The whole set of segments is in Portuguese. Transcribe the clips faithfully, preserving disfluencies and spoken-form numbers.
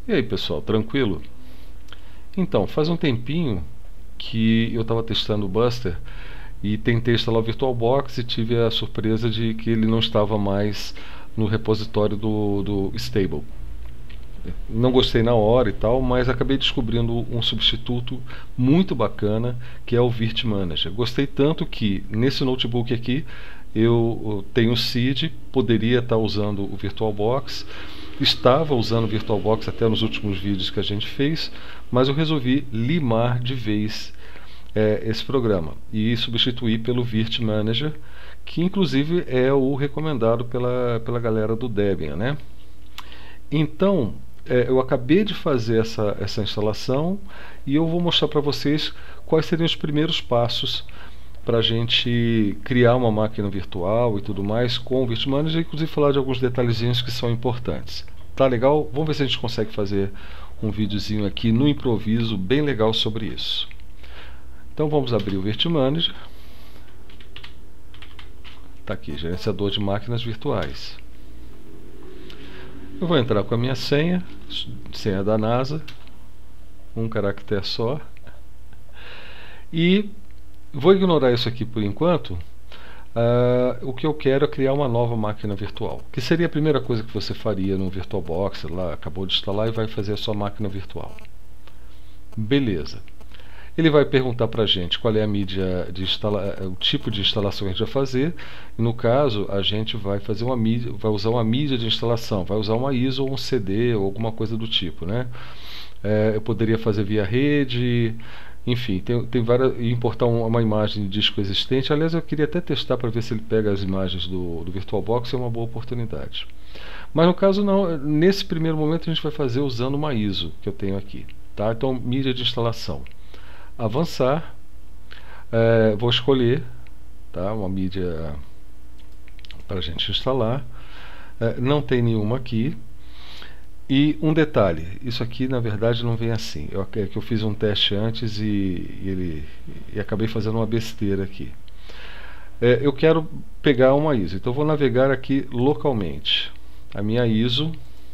E aí pessoal, tranquilo? Então, faz um tempinho que eu estava testando o Buster e tentei instalar o VirtualBox e tive a surpresa de que ele não estava mais no repositório do, do Stable. Não gostei na hora e tal, mas acabei descobrindo um substituto muito bacana que é o Virt Manager. Gostei tanto que nesse notebook aqui eu tenho o Seed, poderia estar usando o VirtualBox, estava usando o VirtualBox até nos últimos vídeos que a gente fez, mas eu resolvi limar de vez é, esse programa e substituir pelo Virt Manager, que inclusive é o recomendado pela, pela galera do Debian, né? Então, é, eu acabei de fazer essa, essa instalação e eu vou mostrar para vocês quais seriam os primeiros passos para a gente criar uma máquina virtual e tudo mais com o Virt Manager, inclusive falar de alguns detalhezinhos que são importantes. Tá legal? Vamos ver se a gente consegue fazer um videozinho aqui no improviso bem legal sobre isso. Então vamos abrir o Virt Manager. Tá aqui, gerenciador de máquinas virtuais. Eu vou entrar com a minha senha, senha da NASA, um caractere só, e vou ignorar isso aqui por enquanto. Uh, o que eu quero é criar uma nova máquina virtual, que seria a primeira coisa que você faria no VirtualBox, lá acabou de instalar e vai fazer a sua máquina virtual. Beleza. Ele vai perguntar para a gente qual é a mídia de instala o tipo de instalação que a gente vai fazer. E no caso, a gente vai fazer uma mídia, vai usar uma mídia de instalação, vai usar uma I S O ou um C D ou alguma coisa do tipo, né? É, eu poderia fazer via rede, enfim, tem, tem várias, importar uma, uma imagem de disco existente. Aliás, eu queria até testar para ver se ele pega as imagens do, do VirtualBox, é uma boa oportunidade. Mas no caso não, nesse primeiro momento a gente vai fazer usando uma I S O que eu tenho aqui, tá? Então, mídia de instalação. Avançar, é, vou escolher, tá, uma mídia para a gente instalar, é, não tem nenhuma aqui. E um detalhe, isso aqui na verdade não vem assim, eu, é que eu fiz um teste antes e, e, ele, e acabei fazendo uma besteira aqui. É, eu quero pegar uma I S O, então eu vou navegar aqui localmente. A minha I S O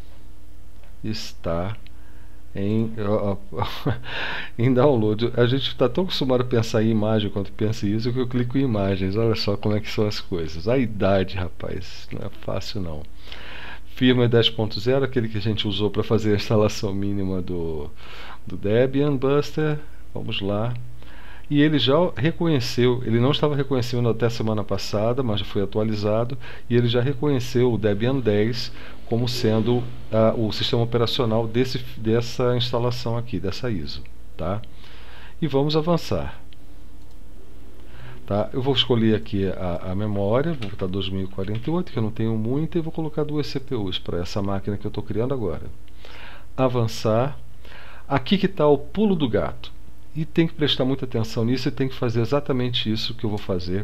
está em, em download. A gente está tão acostumado a pensar em imagem quando pensa em isso que eu clico em imagens. Olha só como é que são as coisas. A idade, rapaz, não é fácil não. Firmware dez ponto zero, aquele que a gente usou para fazer a instalação mínima do, do Debian Buster. Vamos lá. E ele já reconheceu, ele não estava reconhecendo até semana passada, mas já foi atualizado, e ele já reconheceu o Debian dez como sendo uh, o sistema operacional desse, dessa instalação aqui, dessa I S O. Tá? E vamos avançar. Tá? Eu vou escolher aqui a, a memória, vou botar dois mil e quarenta e oito, que eu não tenho muita, e vou colocar duas C P Us para essa máquina que eu estou criando agora. Avançar. Aqui que está o pulo do gato. E tem que prestar muita atenção nisso e tem que fazer exatamente isso que eu vou fazer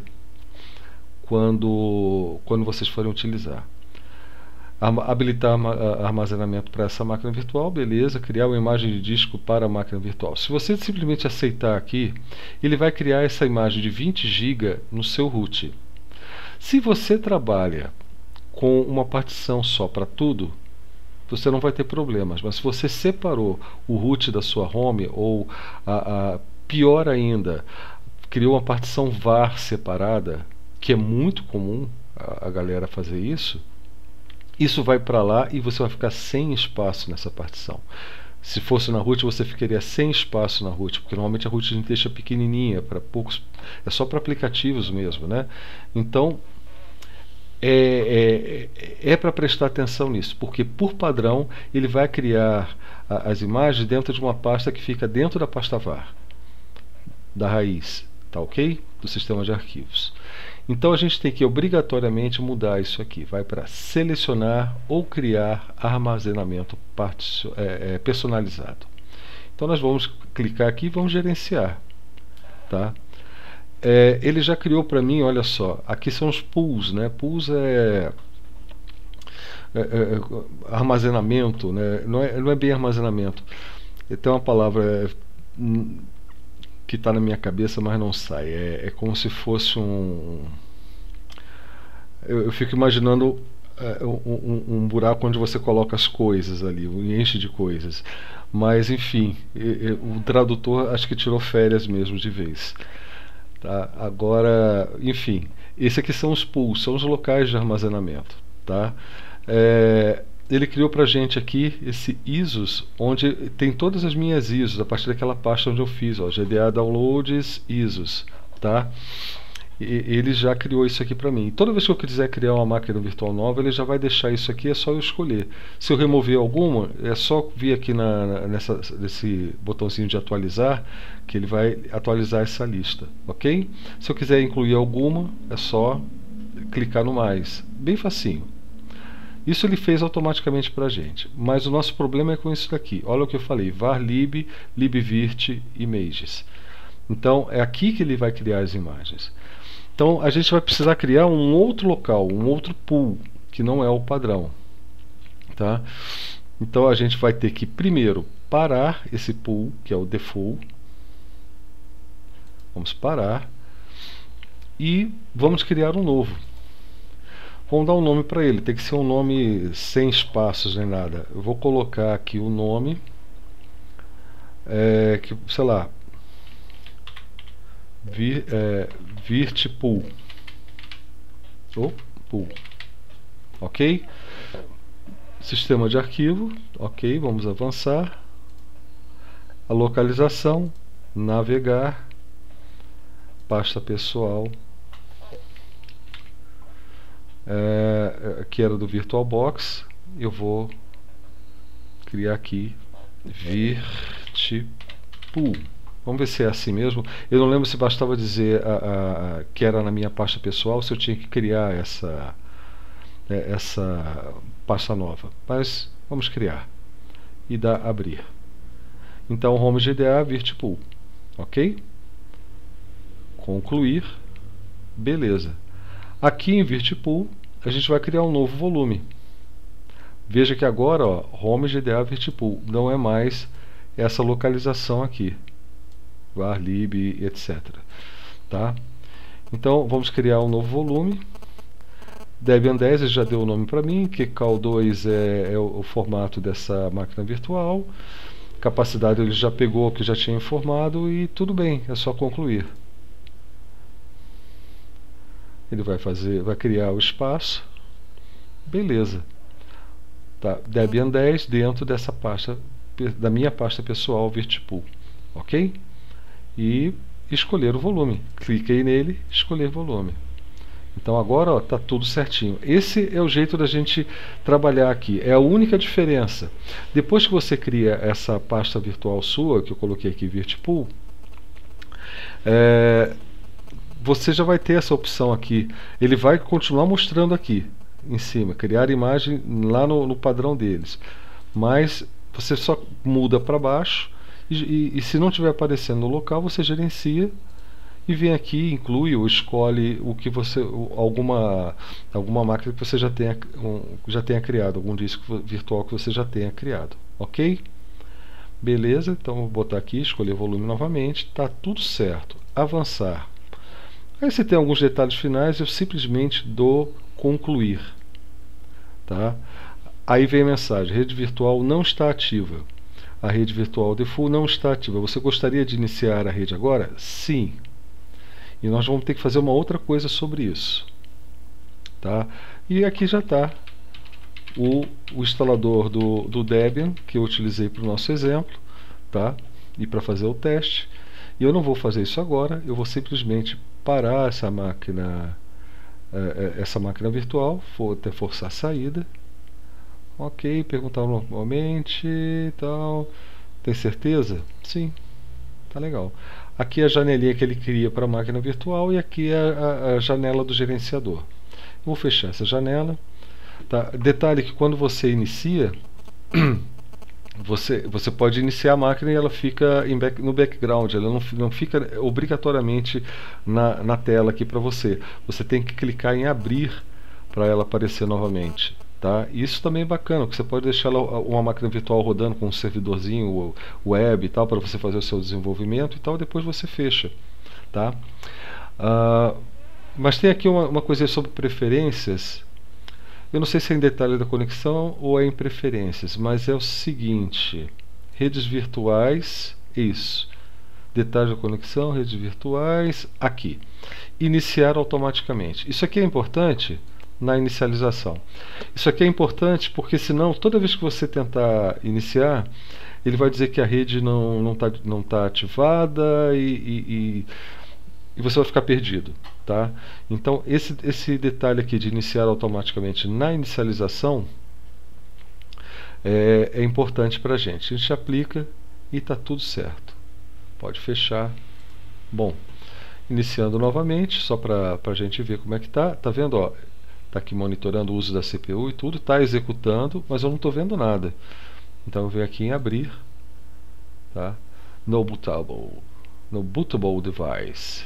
quando, quando vocês forem utilizar. Habilitar armazenamento para essa máquina virtual, beleza, criar uma imagem de disco para a máquina virtual. Se você simplesmente aceitar aqui, ele vai criar essa imagem de vinte gigas no seu root. Se você trabalha com uma partição só para tudo, você não vai ter problemas, mas se você separou o root da sua home, ou a, a, pior ainda, criou uma partição var separada, que é muito comum a, a galera fazer isso, isso vai para lá e você vai ficar sem espaço nessa partição. Se fosse na root, você ficaria sem espaço na root, porque normalmente a root a gente deixa pequenininha, para poucos, é só para aplicativos mesmo, né? Então, é, é, é para prestar atenção nisso, porque por padrão ele vai criar a, as imagens dentro de uma pasta que fica dentro da pasta var, da raiz, tá ok? Do sistema de arquivos. Então a gente tem que obrigatoriamente mudar isso aqui, vai para selecionar ou criar armazenamento é, é, personalizado. Então nós vamos clicar aqui e vamos gerenciar, tá? É, ele já criou para mim, olha só, aqui são os pools, né? Pools é, é, é armazenamento, né? Não é, não é bem armazenamento. Tem uma palavra que está na minha cabeça, mas não sai. É, é como se fosse um... Eu, eu fico imaginando é, um, um, um buraco onde você coloca as coisas ali, enche de coisas. Mas enfim, e, e, o tradutor acho que tirou férias mesmo de vez. Tá? Agora, enfim, esses aqui são os pools, são os locais de armazenamento. Tá? É, ele criou pra gente aqui esse I S Os, onde tem todas as minhas I S Os, a partir daquela pasta onde eu fiz, ó, G D A Downloads I S Os. Tá? E, ele já criou isso aqui para mim. Toda vez que eu quiser criar uma máquina virtual nova, ele já vai deixar isso aqui, é só eu escolher. Se eu remover alguma, é só vir aqui na, nessa, nesse botãozinho de atualizar, que ele vai atualizar essa lista, ok? Se eu quiser incluir alguma, é só clicar no mais. Bem facinho. Isso ele fez automaticamente para a gente. Mas o nosso problema é com isso daqui. Olha o que eu falei, var lib, libvirt, images. Então, é aqui que ele vai criar as imagens. Então, a gente vai precisar criar um outro local, um outro pool, que não é o padrão. Tá? Então, a gente vai ter que, primeiro, parar esse pool, que é o default. Vamos parar. E vamos criar um novo. Vamos dar um nome para ele. Tem que ser um nome sem espaços nem nada. Eu vou colocar aqui o nome, é, que, sei lá, Vir, é, virt pool. Oh, pool. Ok? Sistema de arquivo. Ok, vamos avançar. A localização. Navegar. Pasta pessoal. É, aqui era do VirtualBox. Eu vou criar aqui virt pool. Vamos ver se é assim mesmo. Eu não lembro se bastava dizer a, a, a, que era na minha pasta pessoal, se eu tinha que criar essa, é, essa pasta nova. Mas vamos criar. E dar abrir. Então, home G D A, virt pool. Ok? Concluir. Beleza. Aqui em virt pool, a gente vai criar um novo volume. Veja que agora, ó, home G D A, virt pool. Não é mais essa localização aqui. var lib, etcétera. Tá? Então vamos criar um novo volume. Debian dez já deu o nome para mim, que cal dois é, é o, o formato dessa máquina virtual. Capacidade ele já pegou o que já tinha informado e tudo bem, é só concluir. Ele vai fazer, vai criar o espaço. Beleza. Tá? Debian dez dentro dessa pasta, da minha pasta pessoal virt pool. Ok? E escolher o volume. Cliquei nele, escolher volume. Então agora está tudo certinho. Esse é o jeito da gente trabalhar aqui. É a única diferença. Depois que você cria essa pasta virtual sua, que eu coloquei aqui, virt pool, é, você já vai ter essa opção aqui. Ele vai continuar mostrando aqui em cima, criar imagem lá no, no padrão deles. Mas você só muda para baixo. E, e, e se não estiver aparecendo no local, você gerencia e vem aqui, inclui ou escolhe o que você, alguma, alguma máquina que você já tenha, um, já tenha criado, algum disco virtual que você já tenha criado, ok? Beleza, então vou botar aqui, escolher volume novamente, está tudo certo. Avançar. Aí se tem alguns detalhes finais, eu simplesmente dou concluir. Tá? Aí vem a mensagem, rede virtual não está ativa. A rede virtual default não está ativa. Você gostaria de iniciar a rede agora? Sim. E nós vamos ter que fazer uma outra coisa sobre isso. Tá? E aqui já está o, o instalador do, do Debian, que eu utilizei para o nosso exemplo. Tá? E para fazer o teste. E eu não vou fazer isso agora. Eu vou simplesmente parar essa máquina, essa máquina virtual. Vou até forçar a saída. Ok, perguntar normalmente e tal. Tem certeza? Sim, tá legal. Aqui é a janelinha que ele cria para a máquina virtual e aqui é a, a janela do gerenciador. Vou fechar essa janela. Tá? Detalhe que quando você inicia, você, você pode iniciar a máquina e ela fica em back, no background, ela não, não fica obrigatoriamente na, na tela aqui para você. Você tem que clicar em abrir para ela aparecer novamente. Tá? Isso também é bacana, porque você pode deixar uma máquina virtual rodando com um servidorzinho web e tal, para você fazer o seu desenvolvimento e tal, e depois você fecha. Tá? Uh, mas tem aqui uma, uma coisa sobre preferências. Eu não sei se é em detalhe da conexão ou é em preferências, mas é o seguinte: redes virtuais, isso. Detalhes da conexão, redes virtuais, aqui. Iniciar automaticamente. Isso aqui é importante na inicialização. Isso aqui é importante porque senão, toda vez que você tentar iniciar, ele vai dizer que a rede não não está não tá ativada e, e, e, e você vai ficar perdido. Tá? Então, esse, esse detalhe aqui de iniciar automaticamente na inicialização é, é importante para a gente. A gente aplica e está tudo certo. Pode fechar. Bom, iniciando novamente, só para a gente ver como é que está. Está vendo? Ó, está aqui monitorando o uso da C P U e tudo, está executando, mas eu não estou vendo nada. Então eu venho aqui em abrir, tá? No bootable, no bootable device.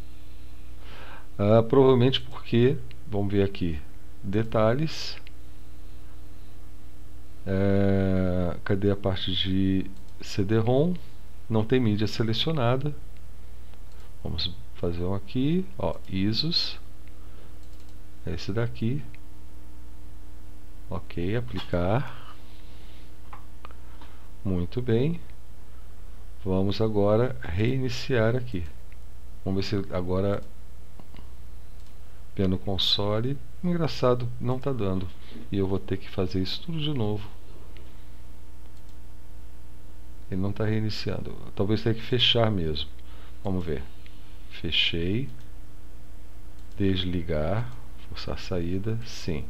Ah, provavelmente porque, vamos ver aqui, detalhes. É, cadê a parte de C D ROM? Não tem mídia selecionada. Vamos fazer um aqui, ó, I S Os. Esse daqui. Ok, aplicar. Muito bem. Vamos agora reiniciar aqui. Vamos ver se agora, vendo o console, engraçado, não está dando. E eu vou ter que fazer isso tudo de novo. Ele não está reiniciando. Talvez tenha que fechar mesmo. Vamos ver. Fechei. Desligar. Forçar a saída. Sim.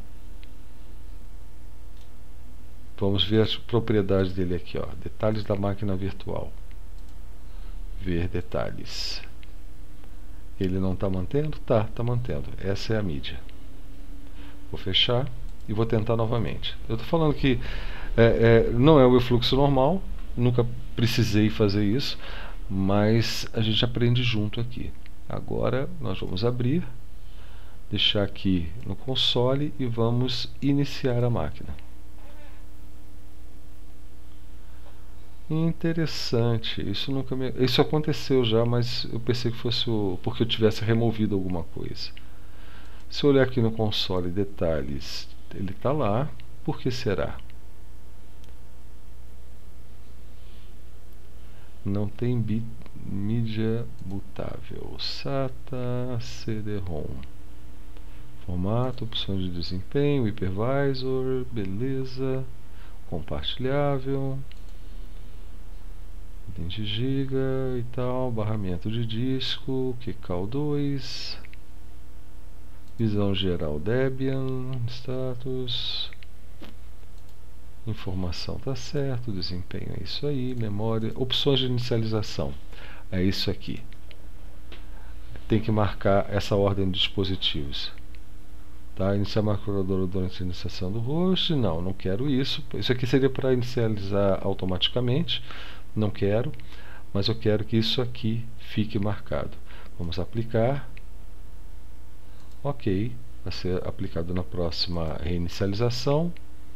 Vamos ver as propriedades dele aqui, ó. Detalhes da máquina virtual. Ver detalhes. Ele não está mantendo? Tá, está mantendo. Essa é a mídia. Vou fechar e vou tentar novamente. Eu estou falando que é, é, não é o meu fluxo normal. Nunca precisei fazer isso, mas a gente aprende junto aqui. Agora nós vamos abrir, deixar aqui no console e vamos iniciar a máquina. Interessante, isso nunca me... isso aconteceu já, mas eu pensei que fosse o... porque eu tivesse removido alguma coisa. Se eu olhar aqui no console detalhes, ele está lá. Por que será? Não tem bit, mídia bootável. SATA, C D ROM. Formato, opções de desempenho, hypervisor, beleza. Compartilhável. vinte gigas e tal. Barramento de disco. Q K A L dois. Visão geral Debian. Status. Informação está certo, desempenho é isso aí, memória, opções de inicialização, é isso aqui. Tem que marcar essa ordem de dispositivos. Tá? Iniciar a calculadora durante a iniciação do host, não, não quero isso. Isso aqui seria para inicializar automaticamente, não quero, mas eu quero que isso aqui fique marcado. Vamos aplicar. Ok, vai ser aplicado na próxima reinicialização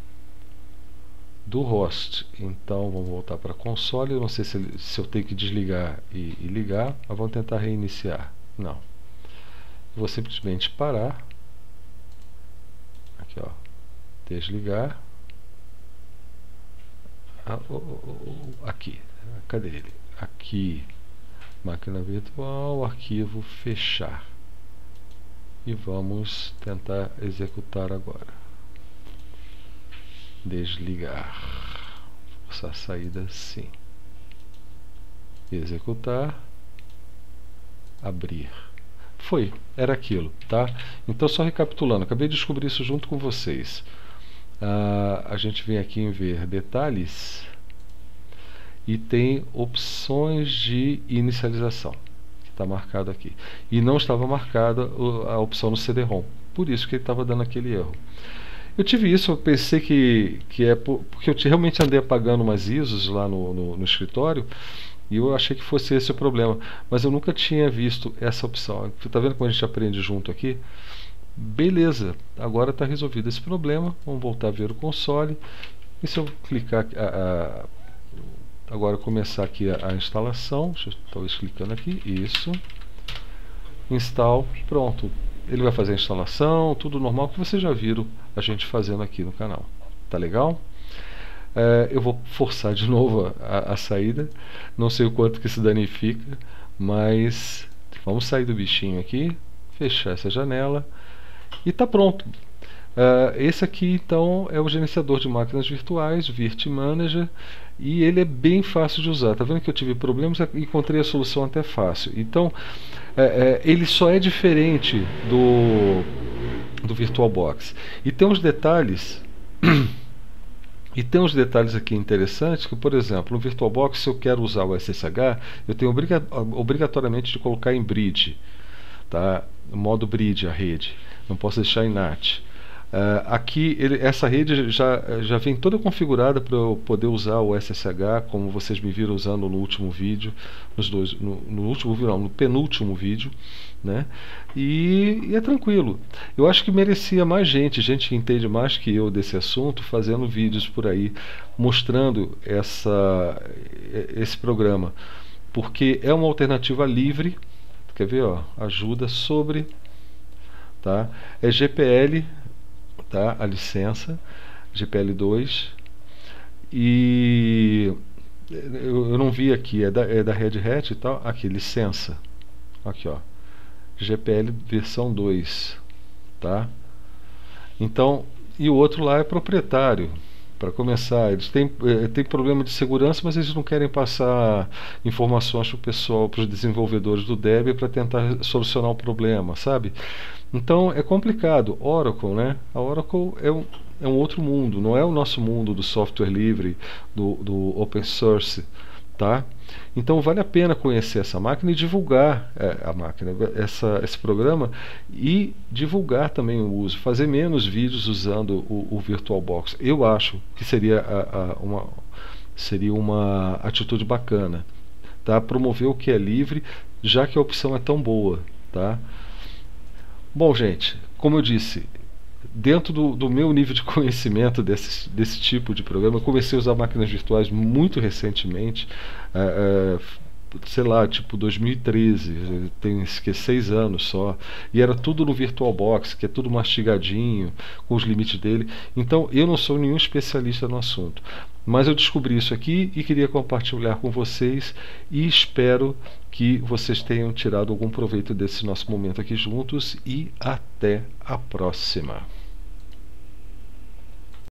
do host. Então vamos voltar para console. Eu não sei se, ele, se eu tenho que desligar e, e ligar, mas vamos tentar reiniciar. Não, vou simplesmente parar aqui, ó, desligar. Ah, oh, oh, oh, aqui, cadê ele? Aqui, máquina virtual, arquivo, fechar e vamos tentar executar agora. Desligar, forçar a saída, sim, executar, abrir. Foi, era aquilo, tá? Então, só recapitulando, acabei de descobrir isso junto com vocês. Ah, a gente vem aqui em ver detalhes e tem opções de inicialização, que está marcado aqui, e não estava marcada a opção no C D ROM, por isso que ele estava dando aquele erro. Eu tive isso, eu pensei que, que é por, porque eu realmente andei apagando umas I S Os lá no, no, no escritório, e eu achei que fosse esse o problema, mas eu nunca tinha visto essa opção. Está vendo como a gente aprende junto aqui? Beleza, agora está resolvido esse problema. Vamos voltar a ver o console, e se eu clicar a, a, agora começar aqui a, a instalação, deixa eu talvez clicando aqui, isso, install, pronto, Ele vai fazer a instalação, tudo normal que vocês já viram a gente fazendo aqui no canal. Tá legal? É, eu vou forçar de novo a, a saída. Não sei o quanto que se danifica, mas vamos sair do bichinho aqui, fechar essa janela e tá pronto. Uh, esse aqui então é o gerenciador de máquinas virtuais, Virt Manager, e ele é bem fácil de usar. Tá vendo que eu tive problemas e encontrei a solução até fácil. Então é, é, ele só é diferente do, do VirtualBox. E tem uns detalhes e tem uns detalhes aqui interessantes que, por exemplo, no VirtualBox, se eu quero usar o S S H, eu tenho obriga obrigatoriamente de colocar em bridge, tá? No modo bridge a rede, não posso deixar em N A T. Uh, aqui ele, essa rede já, já vem toda configurada para eu poder usar o S S H, como vocês me viram usando no último vídeo, nos dois, no, no último não, no penúltimo vídeo, né? E, e é tranquilo. Eu acho que merecia mais gente, gente que entende mais que eu desse assunto, fazendo vídeos por aí mostrando essa, esse programa, porque é uma alternativa livre. Quer ver, ó? Ajuda sobre, tá? É G P L. Tá? A licença G P L dois, e eu, eu não vi aqui, é da, é da Red Hat e tal. Aqui, licença, aqui ó, G P L versão dois, tá? Então, e o outro lá é proprietário. Para começar, eles têm, é, têm problema de segurança, mas eles não querem passar informações para o pessoal, para os desenvolvedores do Debian, para tentar solucionar o problema, sabe? Então é complicado. Oracle, né? A Oracle é um, é um outro mundo, não é o nosso mundo do software livre, do, do open source, tá? Então vale a pena conhecer essa máquina e divulgar é, a máquina, essa, esse programa, e divulgar também o uso, fazer menos vídeos usando o, o VirtualBox. Eu acho que seria, a, a, uma, seria uma atitude bacana, tá? Promover o que é livre, já que a opção é tão boa, tá? Bom, gente, como eu disse, dentro do, do meu nível de conhecimento desse, desse tipo de programa, eu comecei a usar máquinas virtuais muito recentemente, uh, uh, sei lá, tipo dois mil e treze, tem que, seis anos só, e era tudo no VirtualBox, que é tudo mastigadinho, com os limites dele. Então eu não sou nenhum especialista no assunto, mas eu descobri isso aqui e queria compartilhar com vocês, e espero que vocês tenham tirado algum proveito desse nosso momento aqui juntos, e até a próxima.